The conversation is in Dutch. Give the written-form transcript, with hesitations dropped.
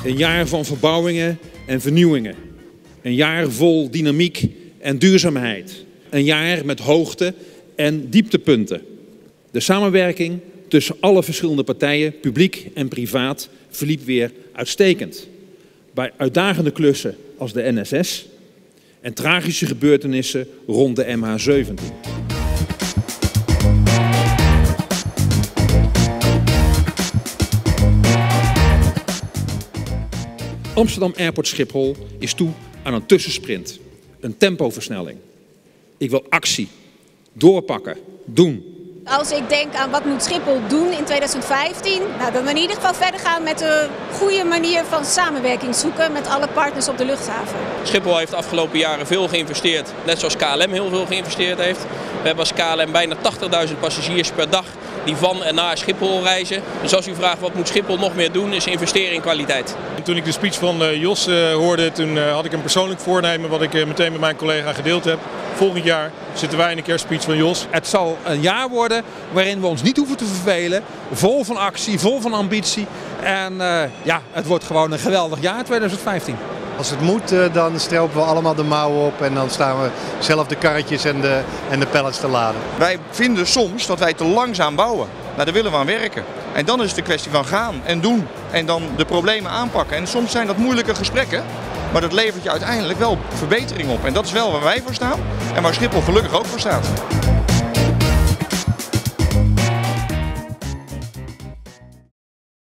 Een jaar van verbouwingen en vernieuwingen. Een jaar vol dynamiek en duurzaamheid. Een jaar met hoogte- en dieptepunten. De samenwerking tussen alle verschillende partijen, publiek en privaat, verliep weer uitstekend. Bij uitdagende klussen als de NSS en tragische gebeurtenissen rond de MH17. Amsterdam Airport Schiphol is toe aan een tussensprint, een tempoversnelling. Ik wil actie, doorpakken, doen. Als ik denk aan wat moet Schiphol doen in 2015, dan in ieder geval verder gaan met een goede manier van samenwerking zoeken met alle partners op de luchthaven. Schiphol heeft de afgelopen jaren veel geïnvesteerd, net zoals KLM heel veel geïnvesteerd heeft. We hebben als KLM bijna 80.000 passagiers per dag die van en naar Schiphol reizen. Dus als u vraagt wat moet Schiphol nog meer doen, is investeren in kwaliteit. En toen ik de speech van Jos hoorde, toen had ik een persoonlijk voornemen wat ik meteen met mijn collega gedeeld heb. Volgend jaar zitten wij in de kerstspeech van Jos. Het zal een jaar worden waarin we ons niet hoeven te vervelen. Vol van actie, vol van ambitie. En het wordt gewoon een geweldig jaar 2015. Als het moet, dan stropen we allemaal de mouwen op en dan staan we zelf de karretjes en de pallets te laden. Wij vinden soms dat wij te langzaam bouwen. Nou, daar willen we aan werken. En dan is het een kwestie van gaan en doen en dan de problemen aanpakken. En soms zijn dat moeilijke gesprekken, maar dat levert je uiteindelijk wel verbetering op. En dat is wel waar wij voor staan en waar Schiphol gelukkig ook voor staat.